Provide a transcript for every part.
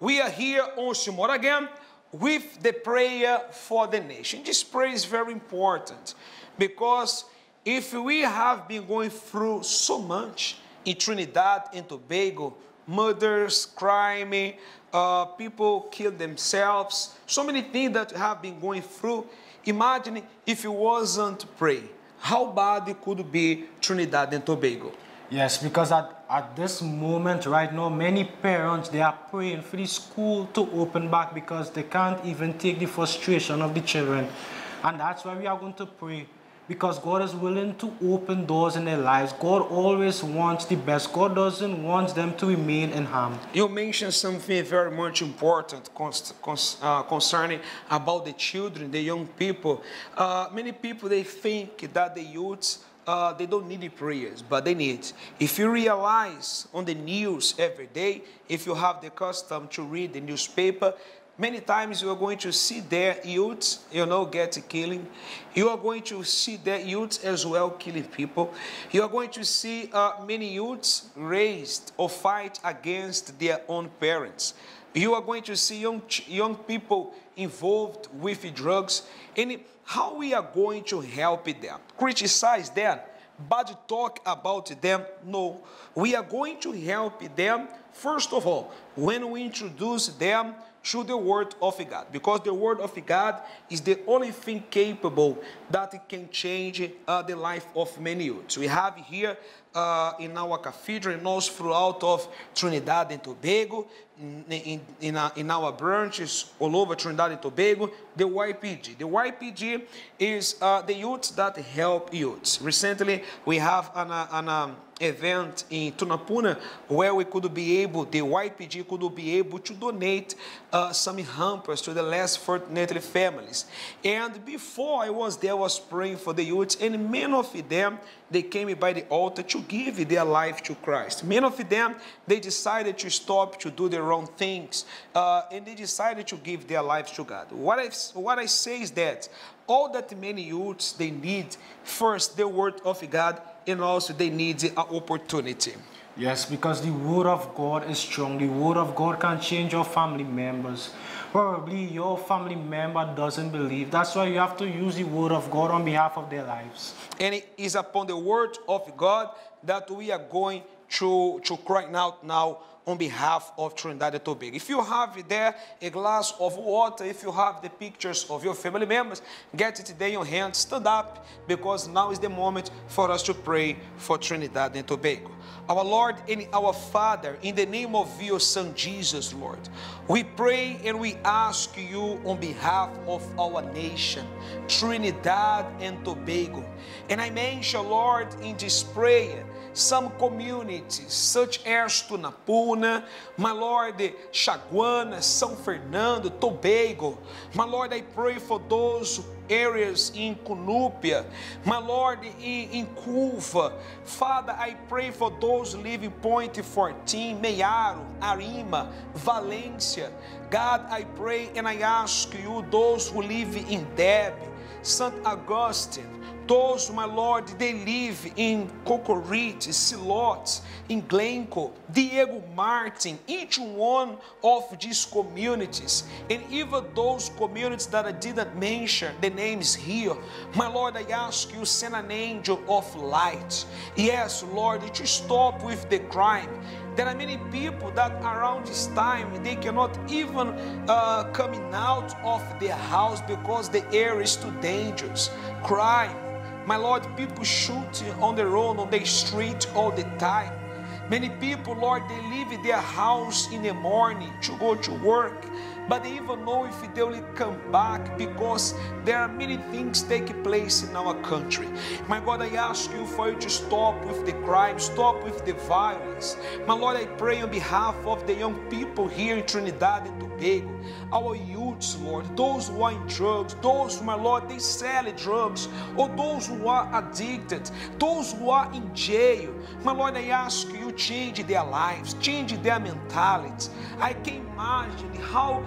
We are here once more again with the prayer for the nation. This prayer is very important because if we have been going through so much in Trinidad and Tobago, murders, crime, people kill themselves, so many things that have been going through. Imagine if it wasn't pray. How bad it could be Trinidad and Tobago. Yes, because at this moment right now, many parents, they are praying for the school to open back because they can't even take the frustration of the children. And that's why we are going to pray, because God is willing to open doors in their lives. God always wants the best. God doesn't want them to remain in harm. You mentioned something very much important concerning about the children, the young people. Many people, they think that the youths, they don't need the prayers, but they need. If you realize on the news every day, if you have the custom to read the newspaper, many times you are going to see their youths, get killing. You are going to see their youths as well killing people. You are going to see many youths raised or fight against their own parents. You are going to see young people involved with drugs. And how we are going to help them? Criticize them? Bad talk about them? No. We are going to help them, first of all, when we introduce them through the Word of God, because the Word of God is the only thing capable that it can change the life of many youths. We have here in our cathedral and also throughout of Trinidad and Tobago, in our branches all over Trinidad and Tobago, the YPG. The YPG is the youths that help youths. Recently, we have an event in Tunapuna where the YPG could be able to donate some hampers to the less fortunate families. And before I was there, I was praying for the youths, and many of them, they came by the altar to give their life to Christ. Many of them, they decided to stop to do the wrong things, and they decided to give their lives to God. What I say is that all that many youths, they need first the Word of God, and also they need an opportunity. Yes, because the Word of God is strong. The Word of God can change your family members. Probably your family member doesn't believe. That's why you have to use the Word of God on behalf of their lives. And it is upon the Word of God that we are going to cry out now on behalf of Trinidad and Tobago. If you have there a glass of water, if you have the pictures of your family members, get it there in your hand, stand up, because now is the moment for us to pray for Trinidad and Tobago. Our Lord and our Father, in the name of your Son Jesus, Lord, we pray and we ask you on behalf of our nation, Trinidad and Tobago. And I mention, Lord, in this prayer, some communities such as Tunapuna, my Lord, Chaguana, São Fernando, Tobago. My Lord, I pray for those areas in Cunupia, my Lord, in Culva. Father, I pray for those living Point 14, Meiaro, Arima, Valencia. God, I pray and I ask you, those who live in Deb, St. Augustine, those, my Lord, they live in Cocorite, Silot, in Glencoe, Diego Martin, each one of these communities, and even those communities that I didn't mention the names here. My Lord, I ask you, send an angel of light. Yes, Lord, to stop with the crime. There are many people that around this time, they cannot even coming out of their house because the air is too dangerous. Crime. My Lord, people shooting on the road, on the street all the time. Many people, Lord, they leave their house in the morning to go to work, but they even know if they will come back because there are many things taking place in our country. My God, I ask you for you to stop with the crime, stop with the violence. My Lord, I pray on behalf of the young people here in Trinidad and Tobago, our youths, Lord, those who are in drugs, those, my Lord, they sell drugs, or those who are addicted, those who are in jail. My Lord, I ask you, change their lives, change their mentality. I can imagine how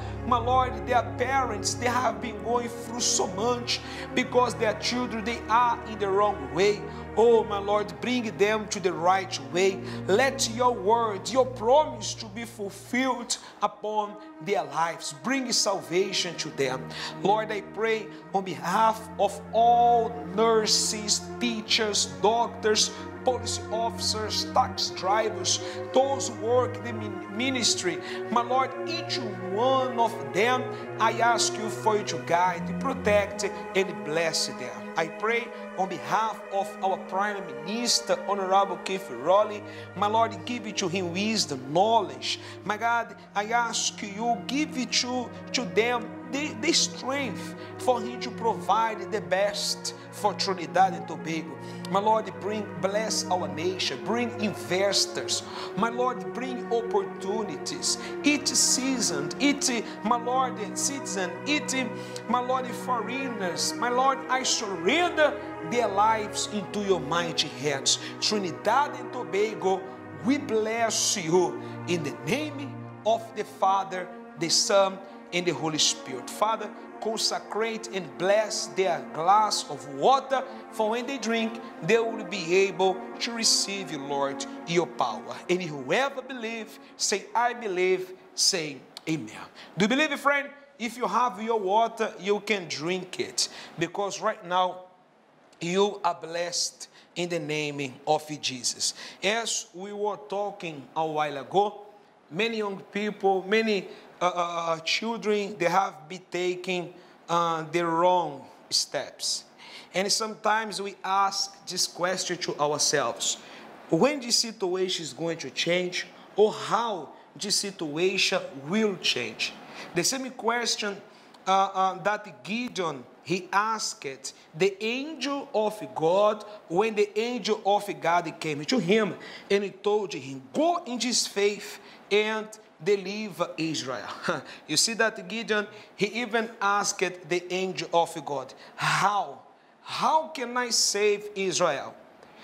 My Lord, their parents, they have been going through so much because their children, they are in the wrong way. Oh, my Lord, bring them to the right way. Let your word, your promise to be fulfilled upon their lives. Bring salvation to them. Lord, I pray on behalf of all nurses, teachers, doctors, police officers, taxi drivers, those who work in the ministry. My Lord, each one of them, I ask you for you to guide, protect, and bless them. I pray on behalf of our Prime Minister, Honorable Keith Rowley. My Lord, give it to him wisdom, knowledge. My God, I ask you, give it to them the strength for him to provide the best for Trinidad and Tobago. My Lord, bless our nation, bring investors. My Lord, bring opportunities. Each season, my Lord, citizen, my Lord, foreigners. My Lord, I surrender their lives into your mighty hands. Trinidad and Tobago, we bless you in the name of the Father, the Son, and the Holy Spirit. Father, consecrate and bless their glass of water, for when they drink, they will be able to receive you, Lord, your power. And whoever believes, say, I believe, say, amen. Do you believe it, friend? If you have your water, you can drink it, because right now, you are blessed in the name of Jesus. As we were talking a while ago, many young people, many children, they have been taking the wrong steps. And sometimes we ask this question to ourselves: when this situation is going to change, or how this situation will change? The same question that Gideon, he asked the angel of God when the angel of God came to him and he told him, go in this faith and deliver Israel. You see that Gideon, he even asked the angel of God, how can I save Israel?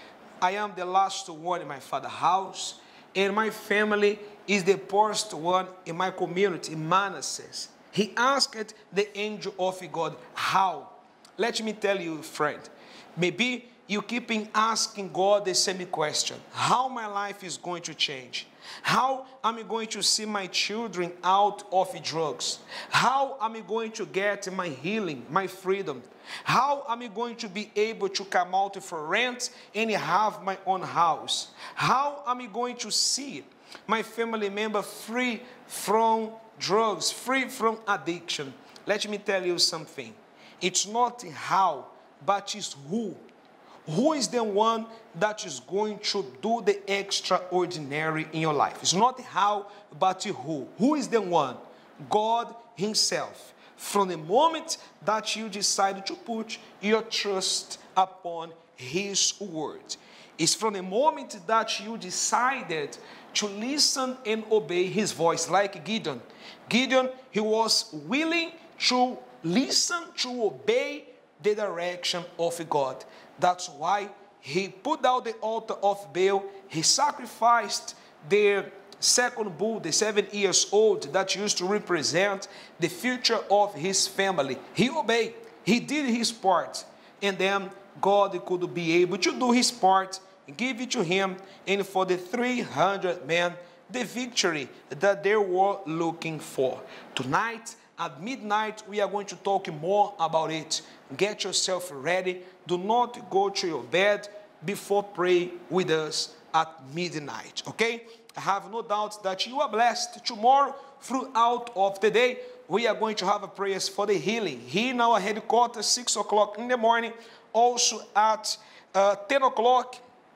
I am the last one in my father's house, and my family is the poorest one in my community, Manasseh. He asked the angel of God, how? Let me tell you, friend, maybe you keep asking God the same question: how my life is going to change? How am I going to see my children out of drugs? How am I going to get my healing, my freedom? How am I going to be able to come out for rent and have my own house? How am I going to see my family member free from drugs, free from addiction? Let me tell you something. It's not how, but it's who. Who is the one that is going to do the extraordinary in your life? It's not how, but who. Who is the one? God himself. From the moment that you decided to put your trust upon his word. It's from the moment that you decided to listen and obey his voice, like Gideon. Gideon, he was willing to listen, to obey the direction of God. That's why he put down the altar of Baal. He sacrificed the second bull, the 7 years old, that used to represent the future of his family. He obeyed. He did his part. And then God could be able to do his part, give it to him, and for the 300 men, the victory that they were looking for. Tonight, at midnight, we are going to talk more about it. Get yourself ready. Do not go to your bed before praying with us at midnight, okay? I have no doubt that you are blessed. Tomorrow, throughout of the day, we are going to have a prayers for the healing. Here in our headquarters, 6 o'clock in the morning, also at 10 o'clock,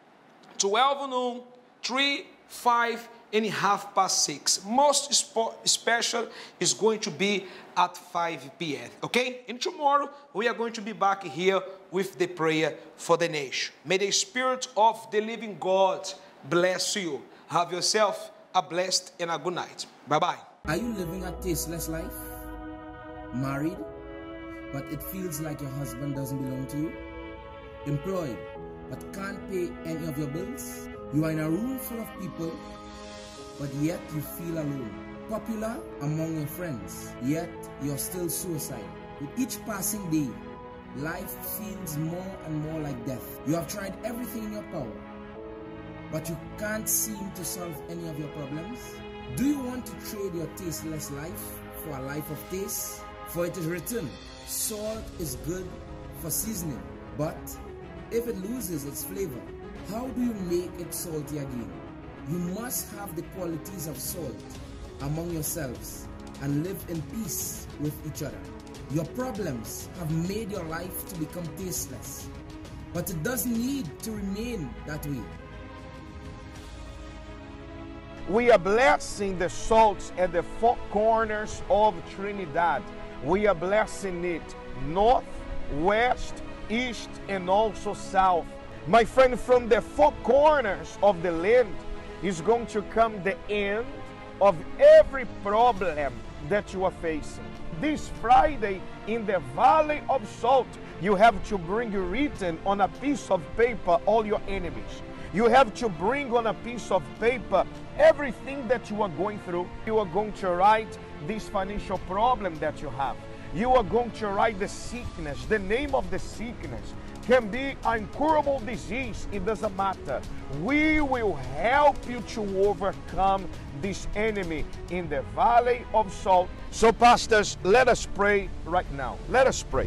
12 noon, 3, 5, and 6:30. Most special is going to be at 5 p.m. Okay? And tomorrow we are going to be back here with the prayer for the nation. May the Spirit of the living God bless you. Have yourself a blessed and a good night. Bye-bye. Are you living a tasteless life? Married, but it feels like your husband doesn't belong to you? Employed, but can't pay any of your bills? You are in a room full of people, but yet you feel alone. popular among your friends, yet you're still suicidal. With each passing day, life feels more and more like death. You have tried everything in your power, but you can't seem to solve any of your problems. Do you want to trade your tasteless life for a life of taste? For it is written, salt is good for seasoning, but if it loses its flavor, how do you make it salty again? You must have the qualities of salt among yourselves and live in peace with each other. Your problems have made your life to become tasteless, but it doesn't need to remain that way. We are blessing the salt at the four corners of Trinidad. We are blessing it north, west, east, and also south. My friend, from the four corners of the land is going to come the end of every problem that you are facing. This Friday in the Valley of Salt, you have to bring written on a piece of paper all your enemies. You have to bring on a piece of paper everything that you are going through. You are going to write this financial problem that you have. You are going to write the sickness, the name of the sickness. Can be an incurable disease, it doesn't matter. We will help you to overcome this enemy in the Valley of Salt. So pastors, let us pray right now. Let us pray.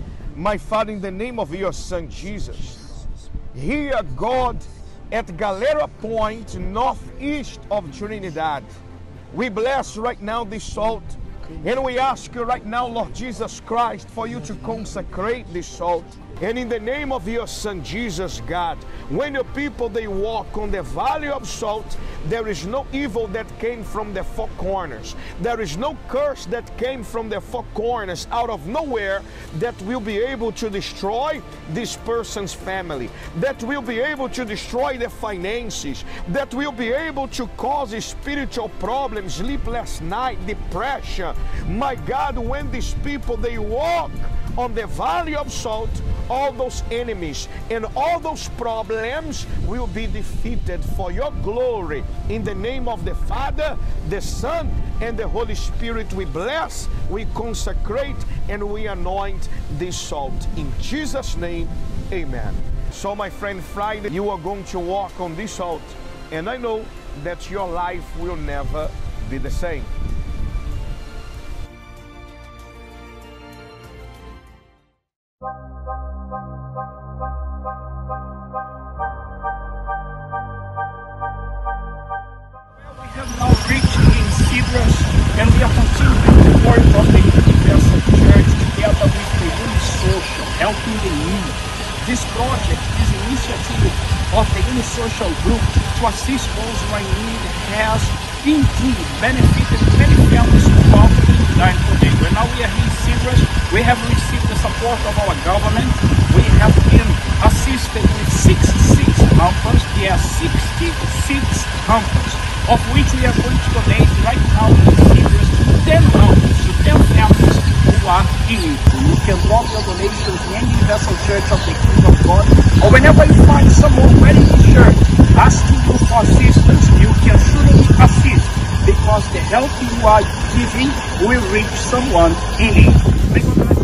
My Father, in the name of your Son Jesus, here God at Galera Point, northeast of Trinidad, we bless right now this salt. And we ask you right now, Lord Jesus Christ, for you to consecrate this salt. And in the name of your Son Jesus, God, when your people, they walk on the Valley of Salt, there is no evil that came from the four corners. There is no curse that came from the four corners out of nowhere that will be able to destroy this person's family, that will be able to destroy their finances, that will be able to cause spiritual problems, sleepless night, depression. My God, when these people, they walk on the Valley of Salt, all those enemies and all those problems will be defeated for your glory. In the name of the Father, the Son, and the Holy Spirit, we bless, we consecrate, and we anoint this salt. In Jesus' name, amen. So my friend, Friday, you are going to walk on this salt, and I know that your life will never be the same. And we are continuing the work of the Universal Church together with the Unisocial, helping the needy. This project is an initiative of the Unisocial group to assist those who are in need has indeed benefited many families throughout Trinidad and Tobago. And now we are here in Cyprus. We have received the support of our government. We have been assisted with 66 hampers. There are 66 hampers, of which we are going to donate right now in Cyprus 10 hampers to 10 families who are in need. You can drop your donations in any Universal Church of the Kingdom of God, or whenever you find someone wearing this shirt asking you for assistance, you can surely assist, because the help you are giving will reach someone in need. May God bless you.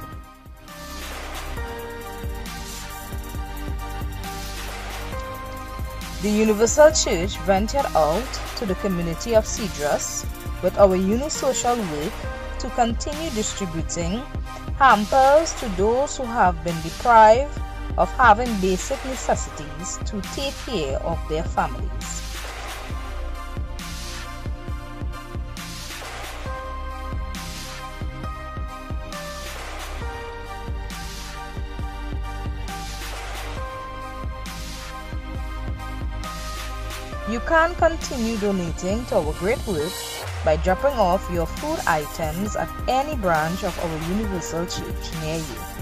The Universal Church ventured out to the community of Cedrus with our Unisocial work to continue distributing hampers to those who have been deprived of having basic necessities to take care of their families. You can continue donating to our great work by dropping off your food items at any branch of our Universal Church near you.